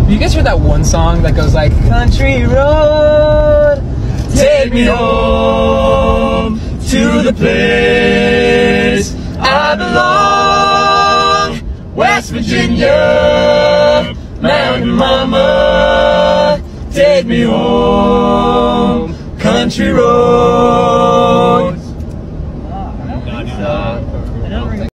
You guys heard that one song that goes like, country road, take me home to the place I belong, West Virginia, Mountain Mama, take me home, country road.